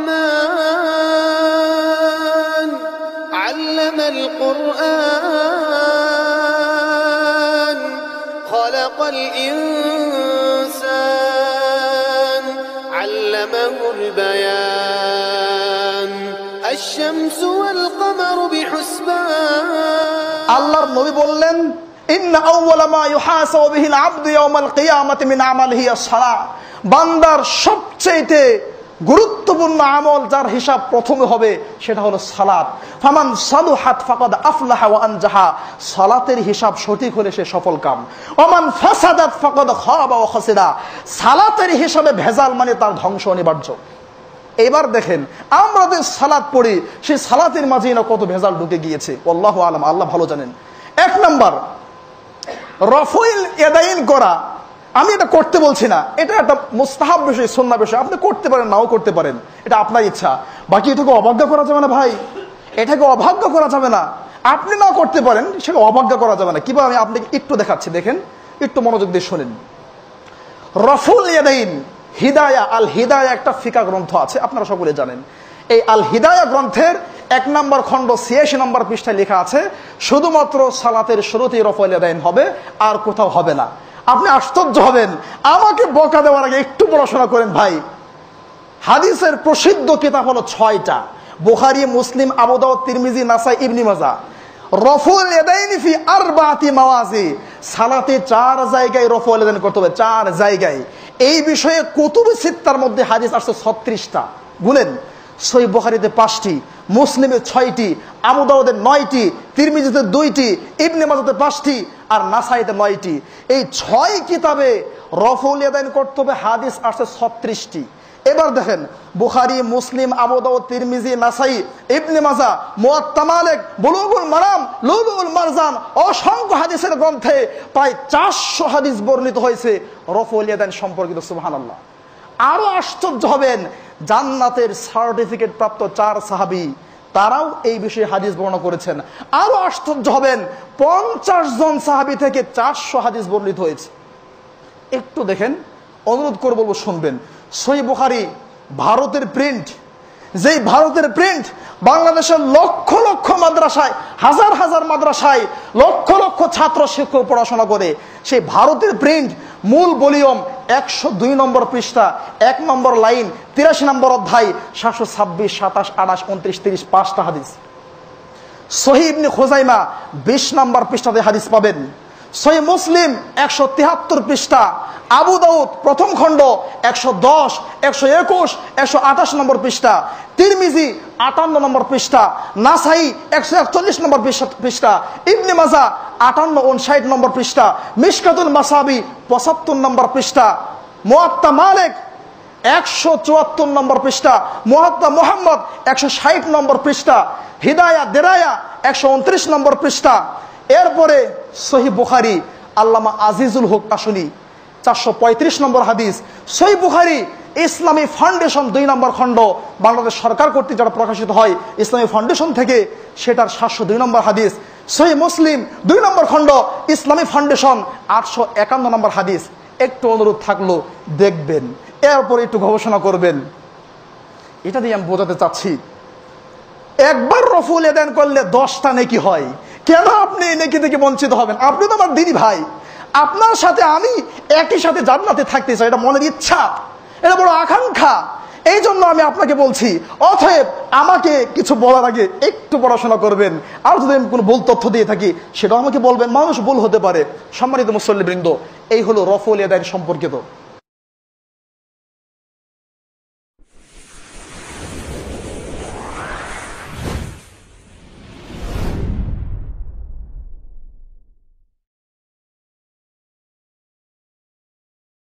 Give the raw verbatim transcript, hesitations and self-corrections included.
الرحمن علم القرآن خلق الإنسان علمه البيان الشمس والقمر بحسبان আল্লাহর নবী বললেন ইন্না আউওয়ালা মা ইউহাসাবু বিহিল আবদু ইয়াওমাল কিয়ামাতি মিন আমালিহি আস-সালাহ। বান্দার সবচেয়ে গুরুত্বপূর্ণ আমল যার হিসাব প্রথমে হবে সেটা হলো সালাত। ফামান সালুহাত ফাকাদ আফলাহা ওয়া আনজাহা। সালাতের হিসাব সঠিক হলে সে সফল কাম। ওমান ফাসাদাত ফাকাদ খাবা ওয়া খাসিরা। সালাতের হিসাবে ভেজাল মানে তার ধ্বংস অনিবার্য। এবার দেখেন আমরা যে সালাত পড়ি সেই সালাতের মাঝে না কত ভেজাল ঢুকে গিয়েছে, আল্লাহু আলাম, আল্লাহ ভালো জানেন। এক নাম্বার রফুল ইয়াদাইন করা। আমি এটা করতে বলছি না, এটা একটা মুস্তাহাব বিষয়, সুন্নাহ বিষয়, আপনি করতে পারেন নাও করতে পারেন, এটা আপনার ইচ্ছা। বাকি এটাকে অবজ্ঞা করা যাবে না ভাই, এটাকে অবজ্ঞা করা যাবে না। আপনি না করতে পারেন সেটা অবজ্ঞা করা যাবে না। কিভাবে আমি আপনাকে একটু দেখাচ্ছি, দেখেন, একটু মনোযোগ দিয়ে শোনেন। রফুল ইয়াদাইন হিদায়া, আল হিদায়া একটা ফিকা গ্রন্থ আছে, আপনারা সকলে জানেন। এই আল হিদায়া গ্রন্থের এক নম্বর খণ্ড ছিয়াশি নম্বর পৃষ্ঠায় লেখা আছে শুধুমাত্র সালাতের শুরুতেই রফুল ইয়াদাইন হবে, আর কোথাও হবে না। আপনি আশ্চর্য হবেন, আমাকে বকা দেওয়ার আগে একটু পড়াশোনা করেন ভাই। হাদিসের প্রসিদ্ধ কিতাব হলো ছয়টা, বুখারী, মুসলিম, আবু দাউদ, তিরমিজি, নাসাই, ইবনে মাজাহ। রফুল ইয়াদাইন ফি আরবাতি মাওয়াজি, সালাতে চার জায়গায় রফুল ইয়াদাইন করতে হবে, চার জায়গায়। এই বিষয়ে কুতুবে সিত্তার মধ্যে হাদিস আসছে ছত্রিশটা। বলেন, সহিহ বুখারীতে পাঁচটি, মুসলিমে ছয়টি, আবু দাউদে নয়টি, তিরমিজিতে দুইটি, ইবনে মাজাহতে পাঁচটি, আর নাসাইতে নয়টি। এই ছয় কিতাবে রফুল ইয়াদাইন করতে হবে হাদিস আসছে ছত্রিশটি। এবার দেখেন বুখারী, মুসলিম, আবু দাউদ, তিরমিজি, নাসাই, ইবনে মাজাহ, মুওয়াত্তা মালিক, বুলুগুল মারাম, লুলুল মারজান, অসংখ্য হাদিসের গ্রন্থে প্রায় চারশো হাদিস বর্ণিত হয়েছে রফুল ইয়াদাইন সম্পর্কিত। সুবহানাল্লাহ। আরো আশ্চর্য হবেন, জান্নাতের সার্টিফিকেট প্রাপ্ত চার সাহাবী তারাও এই বিষয়ে হাদিস বর্ণনা করেছেন। আরো আশ্চর্য হবেন, পঞ্চাশ জন সাহাবী থেকে চারশো হাদিস বর্ণিত হয়েছে। একটু দেখেন, অনুরোধ করে বলবো শুনবেন। সহিহ বুখারী ভারতের প্রিন্ট, যেই ভারতের প্রিন্ট বাংলাদেশের লক্ষ লক্ষ মাদ্রাসায়, হাজার হাজার মাদ্রাসায় লক্ষ লক্ষ ছাত্র শিক্ষক পড়াশোনা করে, সেই ভারতের প্রিন্ট মূল ভলিউম একশো দুই নম্বর পৃষ্ঠা, এক নম্বর লাইন, তিরাশি নম্বর অধ্যায়, সাতশো ছাব্বিশ, সাতাশ, আঠাশ, উনত্রিশ, তিরিশ, পাঁচটা হাদিস। সহিহ ইবনে খুজাইমা বিশ নম্বর পৃষ্ঠাতে হাদিস পাবেন। সহিহ মুসলিম একশো তিহাত্তর পৃষ্ঠা, আবু দাউদ প্রথম খণ্ড একশো দশ, একশো একুশ, একশো আঠাশ নম্বর পৃষ্ঠা, তিরমিজি আটান্ন নম্বর পৃষ্ঠা, নাসাই একশো একচল্লিশ নম্বর পৃষ্ঠা, ইবনে মাজাহ আটান্ন উনষাট নম্বর পৃষ্ঠা, মিশকাতুল মাসাবি পঁচাত্তর নম্বর পৃষ্ঠা, মুওয়াত্তা মালিক একশো চুয়াত্তর নম্বর পৃষ্ঠা, মুওয়াত্তা মুহাম্মদ একশো ষাট নম্বর পৃষ্ঠা, হিদায়া দেরায়া একশো উনত্রিশ নম্বর পৃষ্ঠা। এরপরে সহিহ বুখারী আল্লামা আজিজুল হক কাশনী চারশো পঁয়ত্রিশ নম্বর হাদিস। সহিহ বুখারী ইসলামী ফাউন্ডেশন দুই নম্বর খণ্ড, বাংলাদেশ সরকার কর্তৃক যারা প্রকাশিত হয় ইসলামী ফাউন্ডেশন থেকে, সেটার সাতশো দুই নম্বর হাদিস। সহিহ মুসলিম দুই নম্বর খণ্ড, ইসলামী ফাউন্ডেশন আটশো একান্ন নম্বর হাদিস। একটু অনুরোধ থাকলো দেখবেন, এরপরে একটু গবেষণা করবেন। এটা দিয়ে আমি বোঝাতে চাচ্ছি, একবার রফুল ইয়াদাইন করলে দশটা নেকি হয়। কেন আপনি এই নেকি থেকে বঞ্চিত হবেন? আপনি তো আমার দিনী ভাই, আপনার সাথে আমি একই সাথে জান্নাতে থাকতে চাই, এটা মনের ইচ্ছা, এটা বড় আকাঙ্ক্ষা। এই জন্য আমি আপনাকে বলছি, অতএব আমাকে কিছু বলার আগে একটু পড়াশোনা করবেন। আর যদি আমি কোনো ভুল তথ্য দিয়ে থাকি সেটাও আমাকে বলবেন, মানুষ ভুল হতে পারে। সম্মানিত মুসল্লিবৃন্দ, এই হলো রফুল ইয়াদাইন সম্পর্কিত।